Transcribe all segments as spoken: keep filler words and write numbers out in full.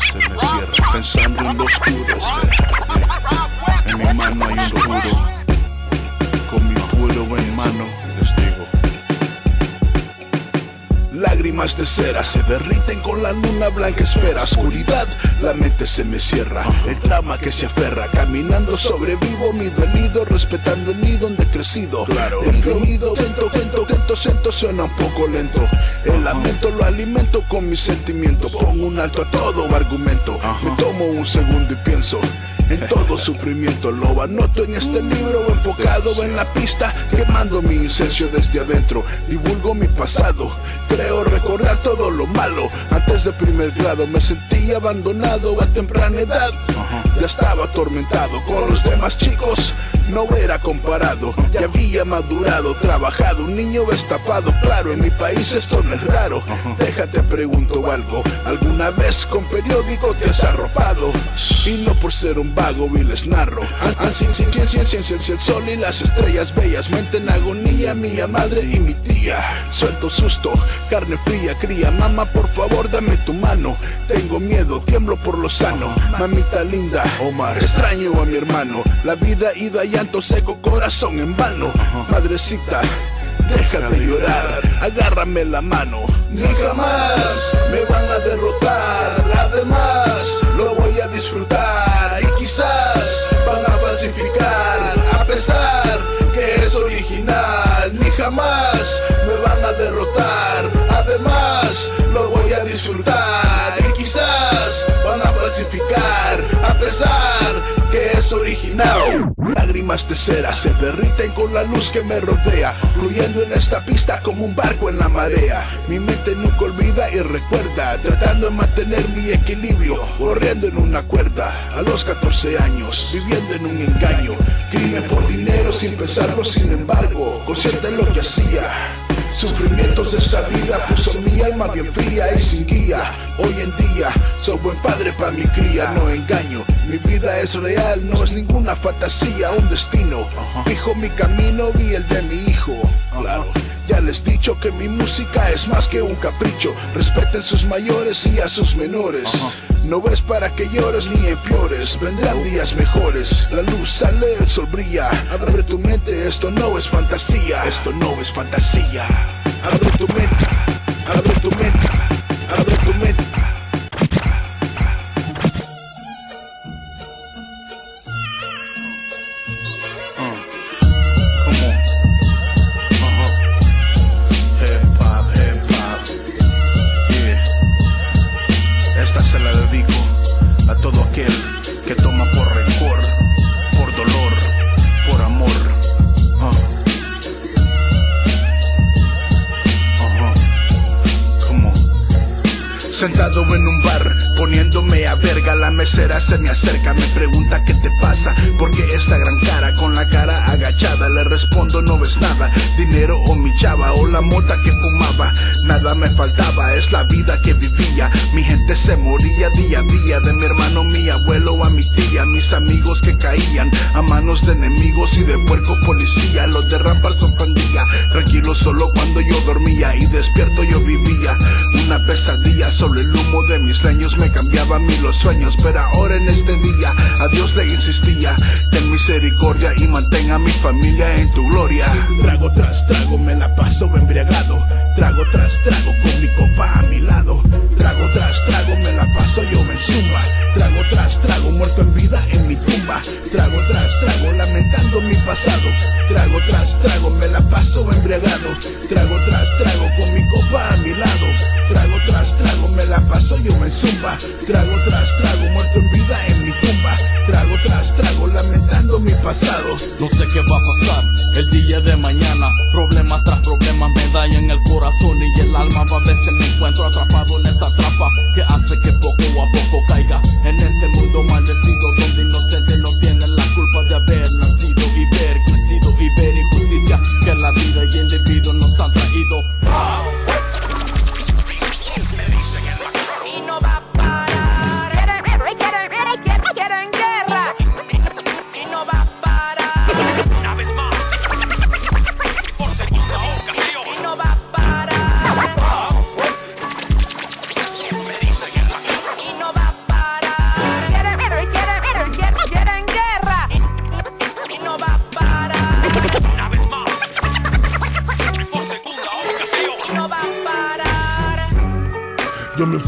se me cierra, pensando en los puros. En mi mano hay un puro, con mi puro en mano les digo. Lágrimas de cera se derriten con la luna blanca esfera. Oscuridad, la mente se me cierra. El trauma que se aferra, caminando sobrevivo, mi dolido, respetando el nido donde he crecido. Claro, herido, herido, siento, siento, siento, siento, suena un poco lento. El lamento lo alimento con mi sentimiento. Pongo un alto a todo argumento. Me tomo un segundo y pienso en todo sufrimiento. Lo anoto en este libro, enfocado en la pista, quemando mi incenso desde adentro. Divulgo mi pasado, creo recordar todo lo malo. Antes de primer grado me sentí abandonado a temprana edad. Ya estaba atormentado con los demás chicos, no era comparado. Ya había madurado, trabajado, un niño destapado. Claro, en mi país esto no es raro. Déjate pregunto algo, ¿alguna vez con periódico te has arropado? Y no por ser un vago y les narro. Ciencia, ciencia, ciencia, el sol y las estrellas bellas. Mente en agonía, mía madre y mi tía. Suelto susto, carne fría, cría. Mamá, por favor, dame tu mano. Tengo miedo, tiemblo por lo sano. Mamita linda, Omar, extraño a mi hermano. La vida ida, llanto seco, corazón en vano. Madrecita, deja de llorar, agárrame la mano. Ni jamás me van a derrotar. Además, lo voy a disfrutar. Y quizás van a falsificar, a pesar que es original. Ni jamás me van a derrotar. Además, lo voy a disfrutar. Y quizás van a falsificar, a pesar que es original. Lágrimas de cera se derriten con la luz que me rodea, fluyendo en esta pista como un barco en la marea. Mi mente nunca olvida y recuerda, tratando de mantener mi equilibrio, corriendo en una cuerda. A los catorce años, viviendo en un engaño, crimen por dinero sin pensarlo, sin embargo, consciente de lo que hacía. Sufrimientos de esta vida puso mi alma bien fría y sin guía. Hoy en día soy buen padre pa' mi cría, no engaño. Mi vida es real, no es ninguna fantasía, un destino. Fijo mi camino y el de mi hijo. Claro, ya les he dicho que mi música es más que un capricho. Respeten sus mayores y a sus menores. No ves para que llores ni empeores, vendrán días mejores. La luz sale, el sol brilla. Abre tu mente, esto no es fantasía. Esto no es fantasía. Abre tu mente, abre tu mente, abre tu mente. Sentado en un bar, poniéndome a verga, la mesera se me acerca, me pregunta qué te pasa, porque esta gran cara con la cara agachada. Le respondo no ves nada, dinero o mi chava o la mota que fumaba. Nada me faltaba, es la vida que vivía. Mi gente se moría día a día, de mi hermano, mi abuelo a mi tía. Mis amigos que caían a manos de enemigos y de puerco policía. Los de Rampart son pandilla, tranquilo solo cuando yo dormía, y despierto yo vivía una pesadilla. Solo el humo de mis sueños me cambiaba a mí los sueños, pero ahora en este día a Dios le insistía: ten misericordia y mantenga a mi familia en tu gloria. Trago tras trago me la paso embriagado, trago tras trago con mi copa a mi lado. Trago tras trago me la paso yo en zumba, trago tras trago muerto en vida en mi tumba. Trago tras trago lamentando mi pasado, trago tras trago me la paso embriagado, trago tras trago con mi copa a mi lado. Trago tras trago me la paso yo en zumba, trago tras trago muerto en vida en mi tumba. Trago tras trago lamentando mi pasado. No sé qué va a pasar el día de mañana, problemas tras problemas me dañan el corazón y el alma. A veces me encuentro atrapado en esta trampa que hace que poco a poco caiga en este mundo maldecido, donde inocentes no tienen la culpa de haber nacido y ver crecido y ver injusticia que la vida y el individuo nos han traído. Me dicen el macro y no va a parar.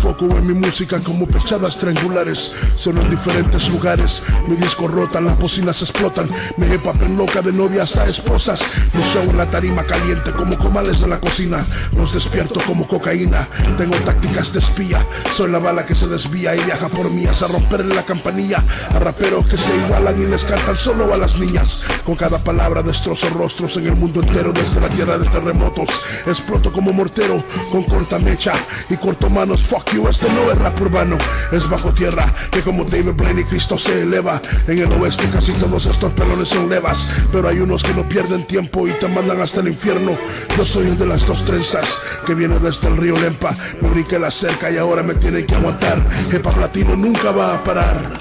enfoco en mi música como pechadas triangulares. Sueno en diferentes lugares, mi disco rota, las bocinas explotan. Mi hip hop en loca de novias a esposas. Mi show en la tarima caliente como comales de la cocina. Los despierto como cocaína, tengo tácticas de espía. Soy la bala que se desvía y viaja por mías a romperle la campanilla a raperos que se igualan y les cantan solo a las niñas. Con cada palabra destrozo rostros en el mundo entero, desde la tierra de terremotos. Exploto como mortero con corta mecha y corto manos. Fuck you, este no es rap urbano, es bajo tierra, que como David Blaine y Cristo se eleva. En el oeste casi todos estos pelones son levas, pero hay unos que no pierden tiempo y te mandan hasta el infierno. Yo soy el de las dos trenzas, que viene desde el río Lempa. Me brinqué la cerca y ahora me tienen que aguantar. Hip hop latino nunca va a parar.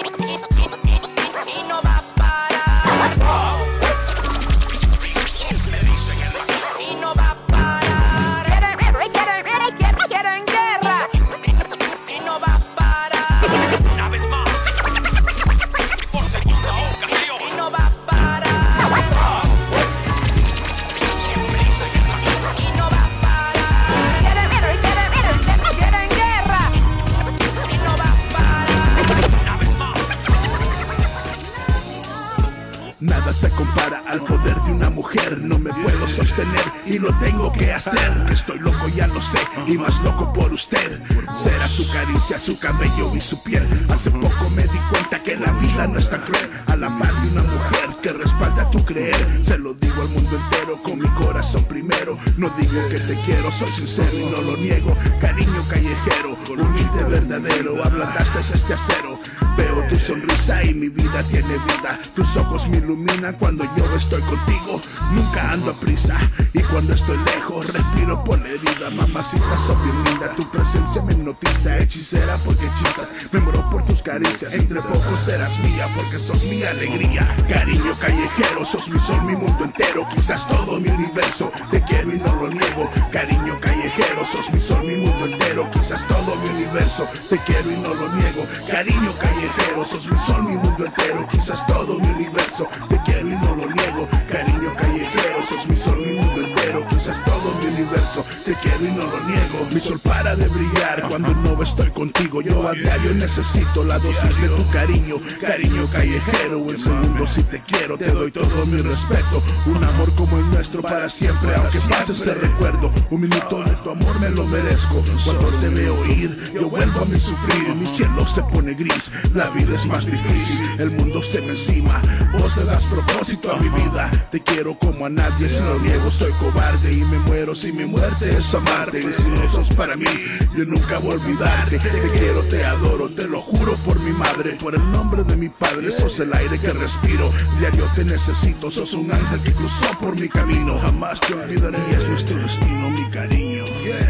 Nada se compara al poder de una mujer. No me puedo sostener y lo tengo que hacer. Estoy loco, ya lo sé, y más loco por usted. Será su caricia, su cabello y su piel. Hace poco me di cuenta que la vida no es tan cruel. A la par de una mujer que respalda tu creer. Se lo digo al mundo entero con mi corazón primero. No digo que te quiero, soy sincero y no lo niego. Cariño callejero, humilde verdadero. Ablandaste este acero. Veo tu sonrisa y mi vida tiene vida. Tus ojos me iluminan cuando yo estoy contigo. Nunca ando a prisa y cuando estoy lejos respiro por la herida. Mamacita, sos bien linda, tu presencia me hipnotiza. Hechicera porque hechizas, me muero por tus caricias. Entre pocos serás mía porque sos mi alegría. Cariño callejero, sos mi sol, mi mundo entero. Quizás todo mi universo, te quiero y no lo niego. Cariño callejero, sos mi sol, mi mundo entero. Quizás todo mi universo, te quiero y no lo niego. Cariño callejero, sos mi sol, mi mundo entero. Quizás todo mi universo, te quiero y no lo niego. Cariño callejero, sos mi sol, mi mundo entero. Quizás todo mi universo, te quiero y no lo niego. Mi sol para de brillar cuando no estoy contigo. Yo a diario necesito la dosis de tu cariño. Cariño callejero, un segundo si te quiero, te doy todo mi respeto. Un amor como el nuestro para siempre, aunque pase ese recuerdo. Un minuto de tu amor me lo merezco. Cuando te veo ir, yo vuelvo a mi sufrir. Mi cielo se pone gris, la vida es más difícil. El mundo se me encima, vos te das propósito a mi vida. Te quiero como a nadie, si lo niego soy cobarde. Y me muero si mi muerte es amarte. Y si no sos para mí, yo nunca voy a olvidarte. Te quiero, te adoro, te lo juro por mi madre. Por el nombre de mi padre, sos el aire que respiro. Diario te necesito, sos un ángel que cruzó por mi camino. Jamás te olvidaré, y es nuestro destino, mi cariño.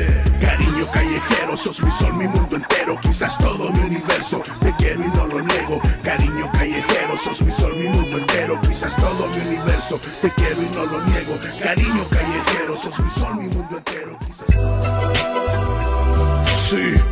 Cariño callejero, sos mi sol, mi mundo entero. Quizás todo mi universo, te quiero y no lo niego. Cariño callejero, sos mi sol, mi mundo entero. Quizás todo mi universo, te quiero y no lo niego. Cariño callejero, sos mi sol, mi mundo entero. Quizás... Sí.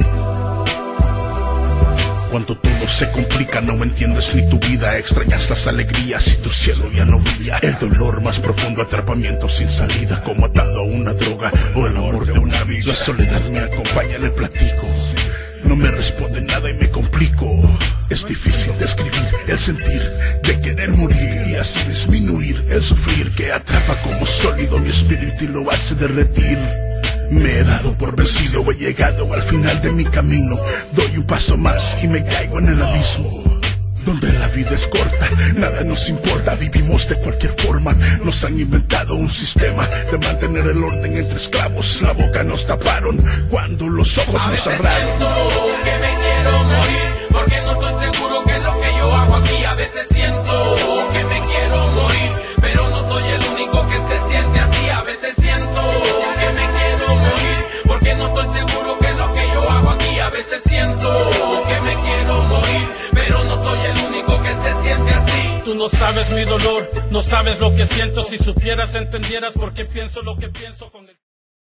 Cuando todo se complica no entiendes ni tu vida. Extrañas las alegrías y tu cielo ya no brilla. El dolor más profundo, atrapamiento sin salida. Como atado a una droga o el amor de una vida. La soledad me acompaña, le platico. No me responde nada y me complico. Es difícil describir el sentir de querer morir y así disminuir el sufrir que atrapa como sólido mi espíritu y lo hace derretir. Me he dado por vencido, he llegado al final de mi camino. Doy un paso más y me caigo en el abismo. Donde la vida es corta, nada nos importa, vivimos de cualquier forma. Nos han inventado un sistema de mantener el orden entre esclavos. La boca nos taparon cuando los ojos nos cerraron. Siento que me quiero morir, porque no estoy seguro que es lo que yo hago aquí. A veces siento que me quiero morir, pero no soy el único que se siente así. A veces siento que me quiero morir, porque no estoy seguro que es lo que yo hago aquí. A veces siento que me quiero morir, pero no soy el único que se siente así. Tú no sabes mi dolor, no sabes lo que siento. Si supieras, entendieras por qué pienso lo que pienso con el...